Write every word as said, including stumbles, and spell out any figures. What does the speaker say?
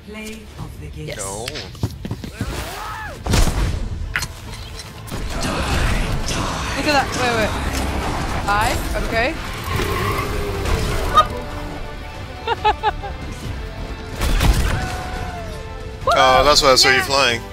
Play of the game. Yes. No. Look at that. Wait, wait. I? Okay. Oh, that's why I saw you flying.